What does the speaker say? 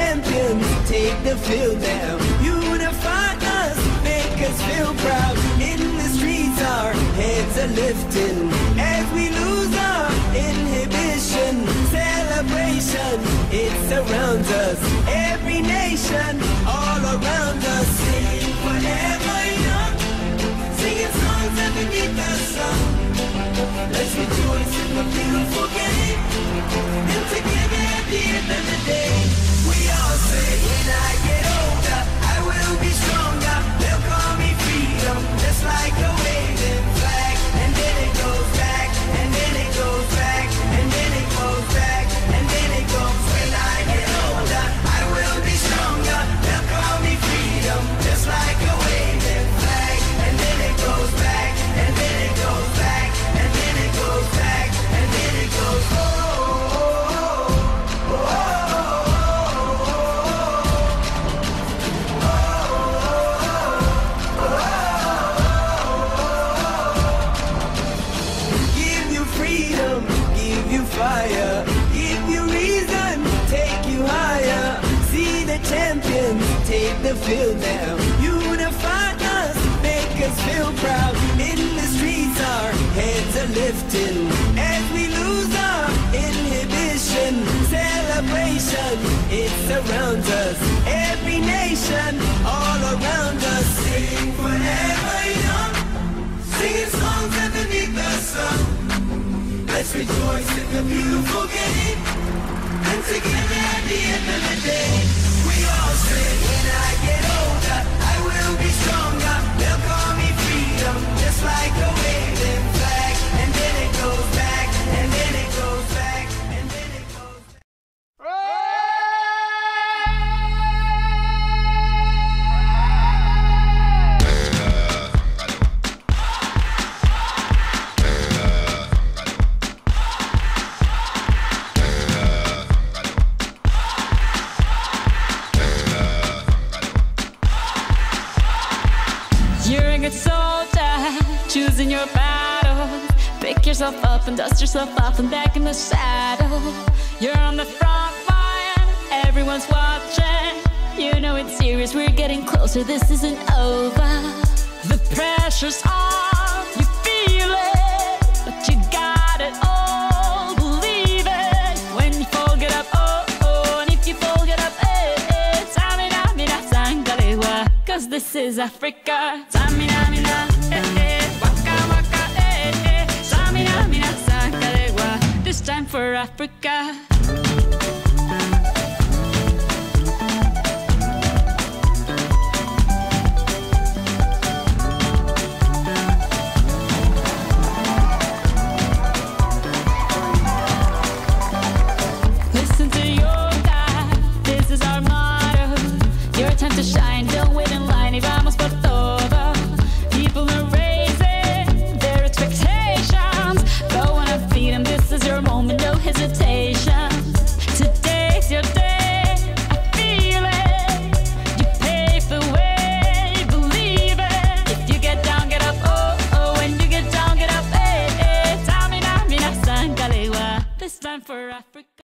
champions take the field now. Unify us, make us feel proud. In the streets our heads are lifting as we lose our inhibition. Celebration, it surrounds us. Every nation, all around us. Sing forever young, singing songs underneath the sun. Let's rejoice in the beautiful game, and together at the end of the day, we all say, when I get older, I will be stronger. They'll call me freedom, just like a waving flag. And then it goes back, and then it goes back, and then it goes back, and then it goes. When I get older, I will be stronger. They'll call me freedom, just like a waving flag. And then it goes back, and then it goes back, and then it goes back, and then it goes. Oh, oh, oh, give you freedom, give you fire, give you reason, take you higher. See the champions take the field now. Unify us, make us feel proud. In the streets our heads are lifting as we lose our inhibition. Celebration, it surrounds us. Every nation, all around us. Sing forever young, singing songs underneath the sun. Let's rejoice in the beautiful game, and together at the end of the day, we all say, when I get older, I will be stronger. They'll call me freedom, just like a waving flag. And then it goes back, and then it goes back, and then it goes back. You're a good soldier, choosing your battle. Pick yourself up and dust yourself off and back in the saddle. You're on the front line, everyone's watching. You know it's serious, we're getting closer, this isn't over. The pressure's on, you feel it, but you got it all, believe it. When you fall, get up, oh, oh, and if you fall, get up, eh, eh. Samina, mina, sangalewa, 'cause this is Africa. Samina, mina, eh, eh, waka, waka, eh, eh. Samina, mina, sangalewa, this time for Africa. Listen to your God, this is our motto. Your time to shine, don't wait in line, y vamos por todo. People are raising their expectations. Go on and feed them, this is your moment, no hesitation. Today's your day, I feel it. You pave the way, believe it. If you get down, get up, oh, oh. When you get down, get up, eh, eh. Tamina, mina, sangalewa, this time for Africa.